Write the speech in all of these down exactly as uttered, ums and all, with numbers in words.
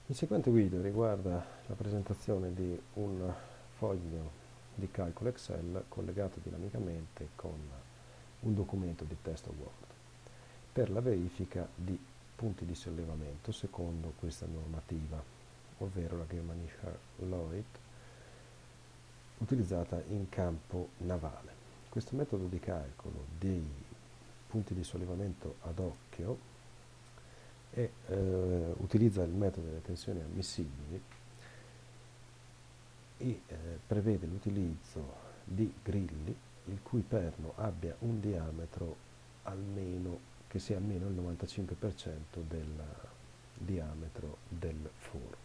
Il seguente video riguarda la presentazione di un foglio di calcolo Excel collegato dinamicamente con un documento di testo Word per la verifica di punti di sollevamento secondo questa normativa, ovvero la Germanischer Lloyd, utilizzata in campo navale. Questo metodo di calcolo dei punti di sollevamento ad occhio e eh, utilizza il metodo delle tensioni ammissibili e eh, prevede l'utilizzo di grilli il cui perno abbia un diametro almeno che sia almeno il novantacinque per cento del diametro del foro.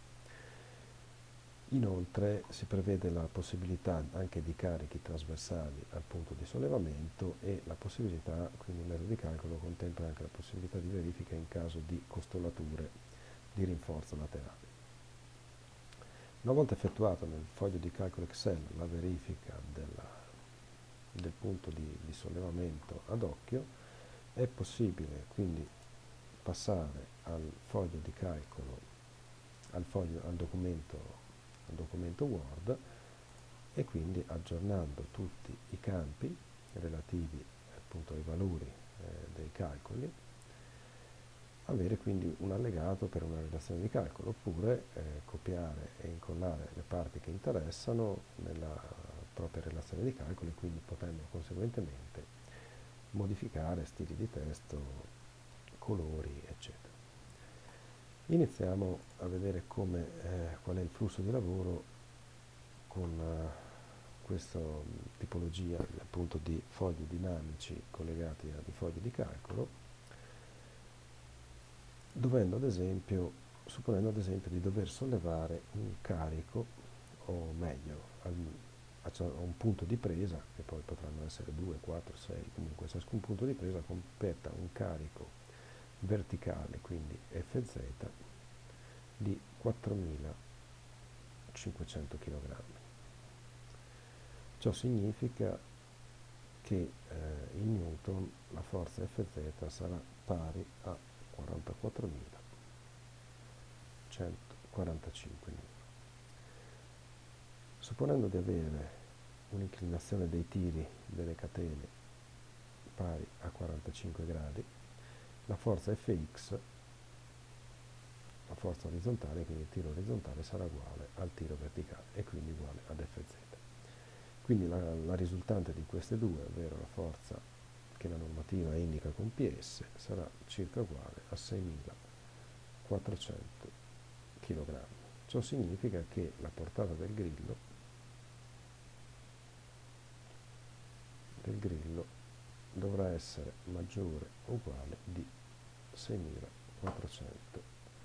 Inoltre si prevede la possibilità anche di carichi trasversali al punto di sollevamento e la possibilità, quindi il metodo di calcolo contempla anche la possibilità di verifica in caso di costolature di rinforzo laterale. Una volta effettuata nel foglio di calcolo Excel la verifica della, del punto di, di sollevamento ad occhio, è possibile quindi passare al foglio di calcolo, al, foglio, al, documento, al documento Word e quindi aggiornando tutti i campi relativi appunto ai valori eh, dei calcoli, avere quindi un allegato per una relazione di calcolo, oppure eh, copiare e incollare le parti che interessano nella propria relazione di calcolo e quindi potendo conseguentemente modificare stili di testo, colori, eccetera. Iniziamo a vedere come, eh, qual è il flusso di lavoro con eh, questa tipologia appunto di fogli dinamici collegati a dei fogli di calcolo, dovendo ad esempio, supponendo ad esempio di dover sollevare un carico, o meglio, al, a un punto di presa, che poi potranno essere due, quattro, sei, comunque ciascun punto di presa competa un carico verticale, quindi F Z, di quattromilacinquecento chilogrammi. Ciò significa che eh, in Newton la forza F Z sarà pari a quarantaquattromilacentoquarantacinque newton. Supponendo di avere un'inclinazione dei tiri delle catene pari a quarantacinque gradi, la forza Fx, la forza orizzontale, quindi il tiro orizzontale, sarà uguale al tiro verticale e quindi uguale ad F Z. Quindi la, la risultante di queste due, ovvero la forza che la normativa indica con P S, sarà circa uguale a seimilaquattrocento chilogrammi. Ciò significa che la portata del grillo, del grillo dovrà essere maggiore o uguale di seimilaquattrocento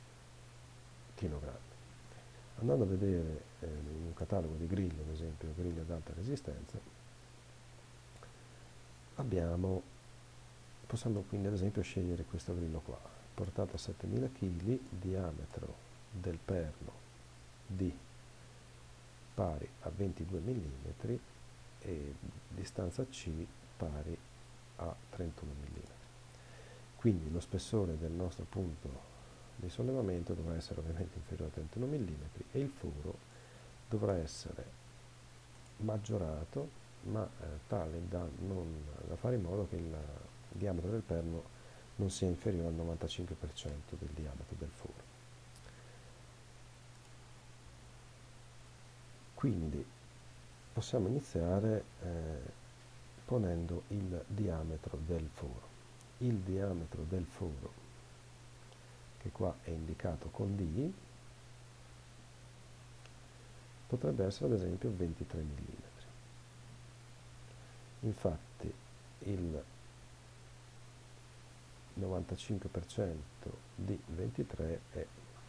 kg. Andando a vedere eh, in un catalogo di grilli, ad esempio grilli ad alta resistenza, abbiamo, possiamo quindi ad esempio scegliere questo grillo qua, portata settemila chilogrammi, diametro del perno D pari a ventidue millimetri e distanza C pari a trentuno millimetri. Quindi lo spessore del nostro punto di sollevamento dovrà essere ovviamente inferiore a trentuno millimetri e il foro dovrà essere maggiorato, ma eh, tale da, non, da fare in modo che il diametro del perno non sia inferiore al novantacinque per cento del diametro del foro. Quindi possiamo iniziare eh, ponendo il diametro del foro. Il diametro del foro, che qua è indicato con D, potrebbe essere ad esempio ventitré millimetri. Infatti il novantacinque per cento di ventitré è,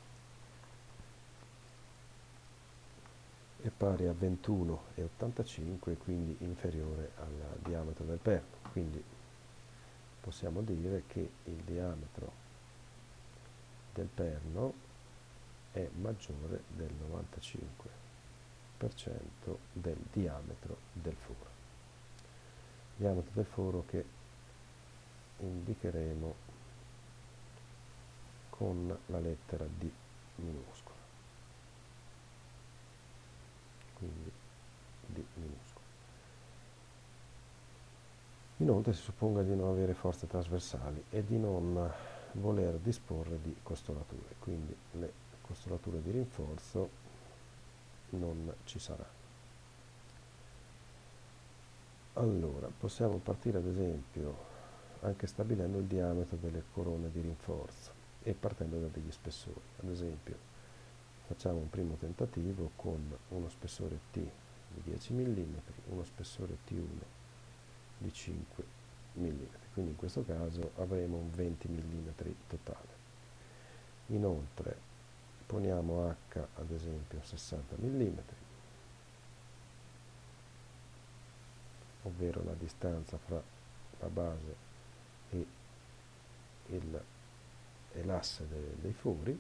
è pari a ventuno virgola ottantacinque, quindi inferiore al diametro del perno. Quindi possiamo dire che il diametro del perno è maggiore del novantacinque per cento del diametro del foro. Diametro del foro che indicheremo con la lettera D minuscola. Inoltre si supponga di non avere forze trasversali e di non voler disporre di costolature, quindi le costolature di rinforzo non ci saranno. Allora, possiamo partire ad esempio anche stabilendo il diametro delle corone di rinforzo e partendo da degli spessori. Ad esempio, facciamo un primo tentativo con uno spessore T di dieci millimetri, uno spessore T uno di cinque millimetri, quindi in questo caso avremo un venti millimetri totale. Inoltre poniamo H ad esempio sessanta millimetri, ovvero la distanza fra la base e, il, e l'asse de, dei fori.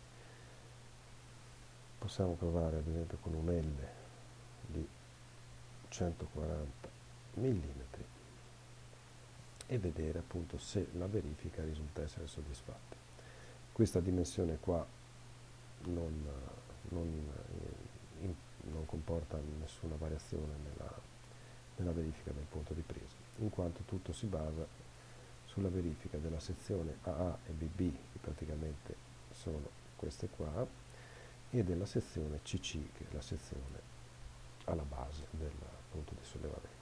Possiamo provare ad esempio con un L di centoquaranta millimetri e vedere appunto se la verifica risulta essere soddisfatta. Questa dimensione qua non, non, in, non comporta nessuna variazione nella, nella verifica del punto di presa, in quanto tutto si basa sulla verifica della sezione A A e B B, che praticamente sono queste qua, e della sezione C C, che è la sezione alla base del punto di sollevamento.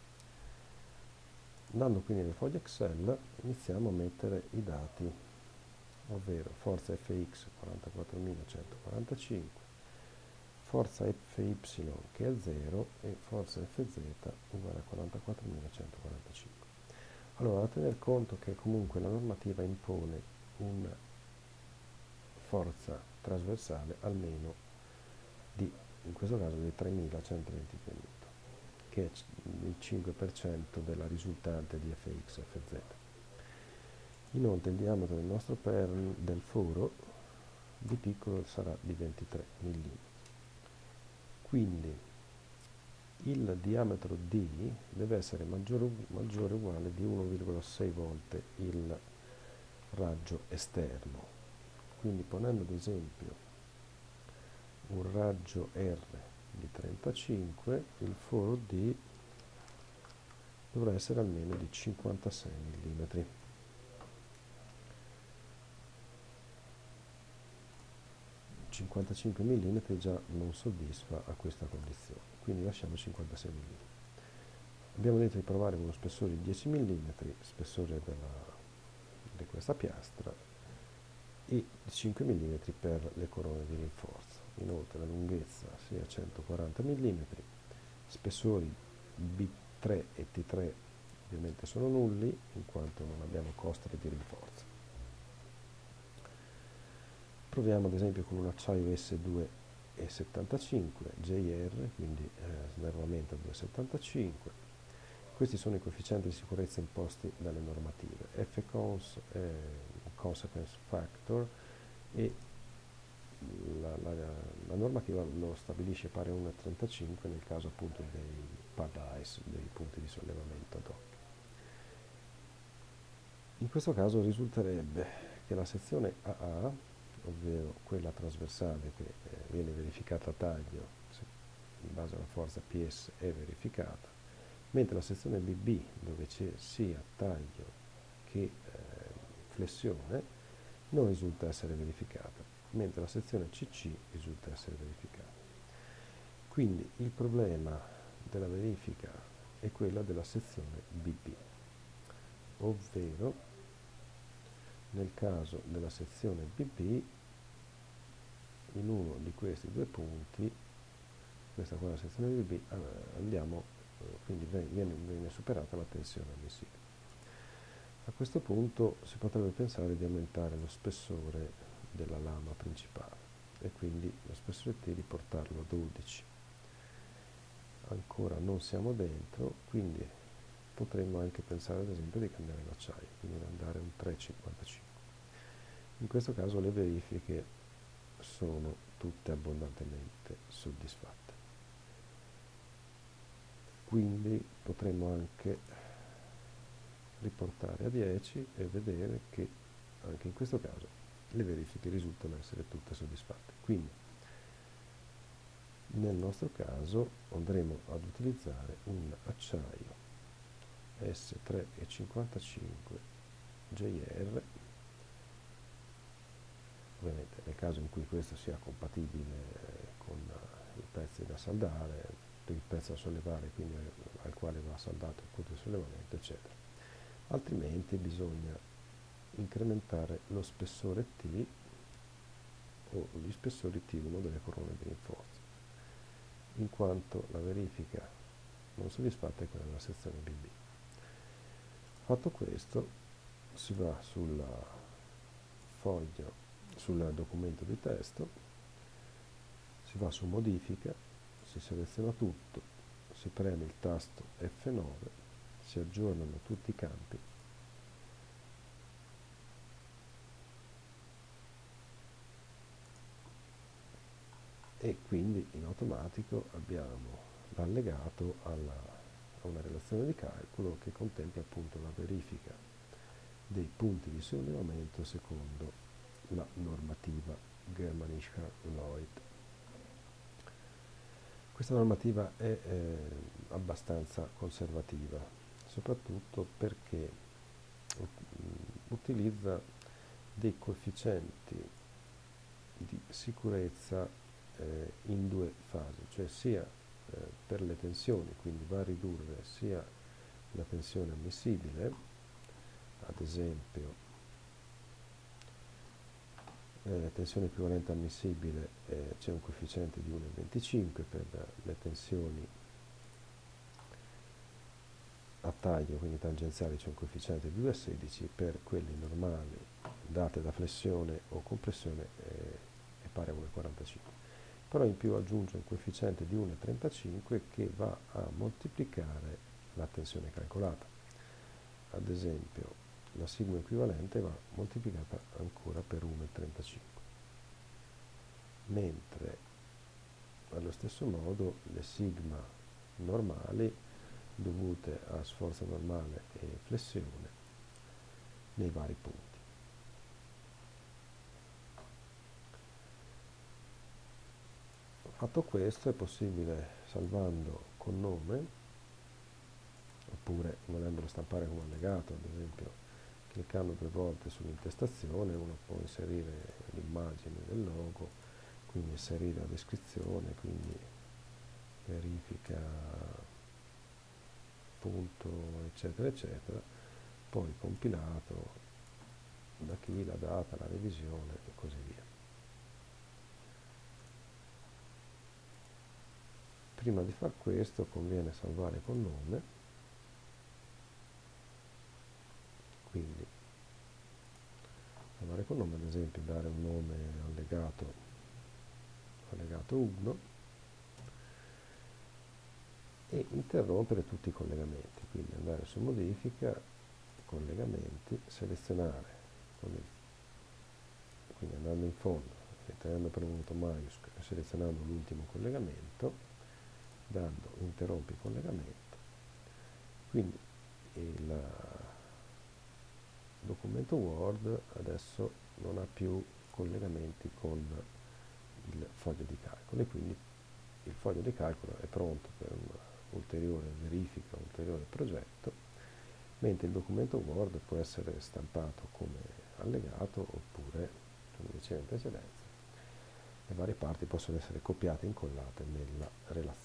Andando quindi nel foglio Excel iniziamo a mettere i dati, ovvero forza F X quarantaquattromilacentoquarantacinque, forza F Y che è zero e forza F Z uguale a quarantaquattromilacentoquarantacinque. Allora, da tener conto che comunque la normativa impone una forza trasversale almeno di, in questo caso, di tremilacentoventidue newton, che è il cinque per cento della risultante di F X e F Z. Inoltre il diametro del nostro perno del foro di piccolo sarà di ventitré millimetri. Quindi il diametro D deve essere maggiore, maggiore o uguale di uno virgola sei volte il raggio esterno. Quindi ponendo ad esempio un raggio R di trentacinque, il foro D dovrà essere almeno di cinquantasei millimetri. cinquantacinque millimetri già non soddisfa a questa condizione, quindi lasciamo cinquantasei millimetri. Abbiamo detto di provare con uno spessore di dieci millimetri, spessore della, di questa piastra, e cinque millimetri per le corone di rinforzo. Inoltre la lunghezza sia centoquaranta millimetri, spessori B tre e T tre ovviamente sono nulli in quanto non abbiamo costere di rinforzo. Proviamo ad esempio con un acciaio S due e settantacinque J R, quindi eh, snervamento a due virgola settantacinque. Questi sono i coefficienti di sicurezza imposti dalle normative. F cons è consequence factor e la, la, la normativa lo stabilisce pari a uno virgola trentacinque nel caso appunto dei pad ice, dei punti di sollevamento ad hoc. In questo caso risulterebbe che la sezione A A, ovvero quella trasversale che eh, viene verificata a taglio se, in base alla forza P S, è verificata, mentre la sezione B B, dove c'è sia taglio che eh, flessione, non risulta essere verificata, mentre la sezione C C risulta essere verificata. Quindi il problema della verifica è quella della sezione B B, ovvero nel caso della sezione B B, in uno di questi due punti, questa qua è la sezione B B, andiamo, quindi viene, viene superata la tensione ammissibile. A questo punto si potrebbe pensare di aumentare lo spessore della lama principale e quindi lo spessore T di portarlo a dodici. Ancora non siamo dentro, quindi potremmo anche pensare ad esempio di cambiare l'acciaio, quindi andare a un tre virgola cinquantacinque. In questo caso le verifiche sono tutte abbondantemente soddisfatte. Quindi potremmo anche riportare a dieci e vedere che anche in questo caso le verifiche risultano essere tutte soddisfatte. Quindi nel nostro caso andremo ad utilizzare un acciaio S tre e cinquantacinque J R, ovviamente nel caso in cui questo sia compatibile eh, con uh, i pezzi da saldare, il pezzo da sollevare, quindi al, al quale va saldato il punto di sollevamento, eccetera. Altrimenti bisogna incrementare lo spessore T o gli spessori T uno delle colonne di rinforzo, in quanto la verifica non soddisfatta è quella della sezione B B. Fatto questo, si va sulla foglio, sul documento di testo, si va su modifica, si seleziona tutto, si preme il tasto F nove, si aggiornano tutti i campi e quindi in automatico abbiamo l'allegato alla, a una relazione di calcolo che contempla appunto la verifica dei punti di sollevamento secondo la normativa Germanischer Lloyd. Questa normativa è eh, abbastanza conservativa, soprattutto perché uh, utilizza dei coefficienti di sicurezza eh, in due fasi, cioè sia eh, per le tensioni, quindi va a ridurre sia la tensione ammissibile, ad esempio eh, tensione equivalente ammissibile eh, c'è un coefficiente di uno virgola venticinque, per le tensioni a taglio, quindi tangenziali, c'è un coefficiente di due virgola sedici, per quelli normali date da flessione o compressione eh, è pari a uno virgola quarantacinque. Però in più aggiunge un coefficiente di uno virgola trentacinque che va a moltiplicare la tensione calcolata. Ad esempio la sigma equivalente va moltiplicata ancora per uno virgola trentacinque, mentre allo stesso modo le sigma normali dovute a sforzo normale e flessione nei vari punti. Fatto questo è possibile, salvando con nome, oppure volendolo stampare come allegato, ad esempio cliccando due volte sull'intestazione uno può inserire l'immagine del logo, quindi inserire la descrizione, quindi verifica punto eccetera eccetera, poi compilato da chi, la data, la revisione e così via. Prima di far questo conviene salvare con nome, quindi salvare con nome, ad esempio dare un nome allegato, allegato uno, e interrompere tutti i collegamenti, quindi andare su modifica, collegamenti, selezionare, con il, quindi andando in fondo e tenendo premuto maiuscolo e selezionando l'ultimo collegamento, dando interrompi collegamento, quindi il documento Word adesso non ha più collegamenti con il foglio di calcolo e quindi il foglio di calcolo è pronto per un'ulteriore verifica, un ulteriore progetto, mentre il documento Word può essere stampato come allegato oppure, come dicevo in precedenza, le varie parti possono essere copiate e incollate nella relazione.